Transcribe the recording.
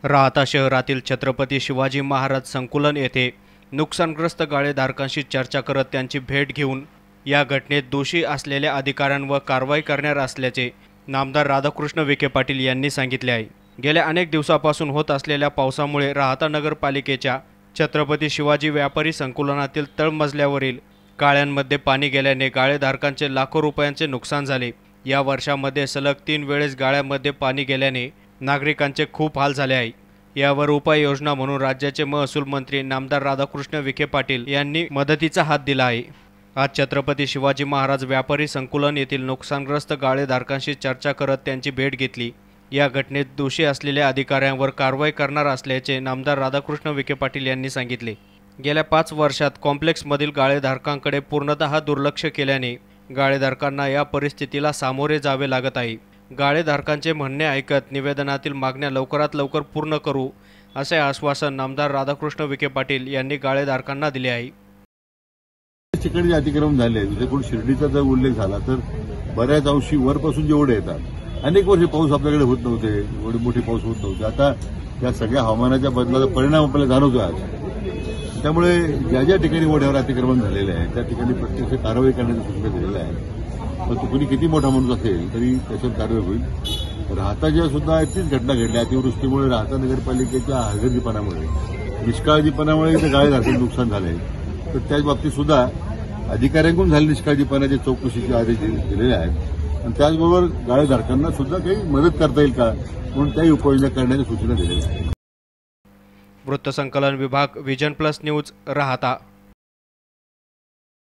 राहता शहरातील छत्रपती शिवाजी महाराज संकुलन येथे नुकसानग्रस्त गाळेधारकांशी चर्चा करत त्यांची भेट घेऊन या घटनेत दोषी असलेल्या अधिकाऱ्यांवर कारवाई करणार असल्याचे नामदार राधाकृष्ण विखे पाटील यांनी सांगितले आहे। गेल्या अनेक दिवसांपासून होत असलेल्या पावसामुळे राहता नगरपालिकेच्या छत्रपती शिवाजी व्यापारी संकुलनातील तळमजल्यावरील गाळ्यांमध्ये पाणी गेल्याने गाळेधारकांचे लाखो रुपयांचे नुकसान झाले। या वर्षामध्ये सलग 3 वेळेस गाळ्यांमध्ये पाणी गेल्याने नागरिकांचे खूप हाल झाले आहे। यावर उपाययोजना म्हणून राज्याचे महसूल मंत्री नामदार राधाकृष्ण विखे पाटील यांनी मदतीचा हात दिला आहे। आज छत्रपती शिवाजी महाराज व्यापारी संकुलन येथील नुकसानग्रस्त गाळेधारकांशी चर्चा करत त्यांची भेट घेतली। या घटनेत दोषी असलेल्या अधिकाऱ्यांवर कारवाई करणार असल्याचे नामदार राधाकृष्ण विखे पाटील यांनी सांगितले। गेल्या 5 वर्षात कॉम्प्लेक्समधील गाळेधारकांकडे पूर्णतः दुर्लक्ष केल्याने गाळेधारकांना या परिस्थितीला सामोरे जावे लागत आहे। गाळेधारकांचे म्हणणे ऐकत निवेदनातील मागण्या लवकरात लवकर पूर्ण करू असे आश्वासन नामदार राधाकृष्ण विखे पाटील यांनी गाळेधारकांना दिले आहे। ठिकाणी जे अतिक्रमण झाले जसे कोण शिर्डीचा जर उल्लेख झाला तर बऱ्याच अंशी वरपासून जेवढे येतात अनेक वर्षे पाऊस आपल्याकडे होत नव्हते, एवढे मोठे पाऊस होत नव्हते। आता या सगळ्या हवामानाच्या बदलाचा परिणाम आपल्याला जाणवतो आज। त्यामुळे ज्या ज्या ठिकाणी मोठ्यावर अतिक्रमण झालेले आहे त्या ठिकाणी प्रत्यक्ष कारवाई करण्याच्या सूचना दिलेल्या आहे। पण कुणी किती मोठा माणूस असेल तरी त्याच्यावर कारवाई होईल। राहताच्या सुद्धा तीच घटना घडली, अतिवृष्टीमुळे राहता नगरपालिकेच्या हलगर्जीपणामुळे निष्काळजीपणामुळे इथे गाळेधारकांचे नुकसान झाले। तर त्याच बाबतीत सुद्धा अधिकाऱ्यांकडून झालेल्या निष्काळजीपणाच्या चौकशीचे आदेश दिलेले आहेत आणि त्याचबरोबर गाळेधारकांना सुद्धा काही मदत करता येईल का म्हणून त्याही उपाययोजना करण्याच्या सूचना दिलेल्या आहेत। वृत्तसंकलन विभाग, विजन प्लस न्यूज, राहता।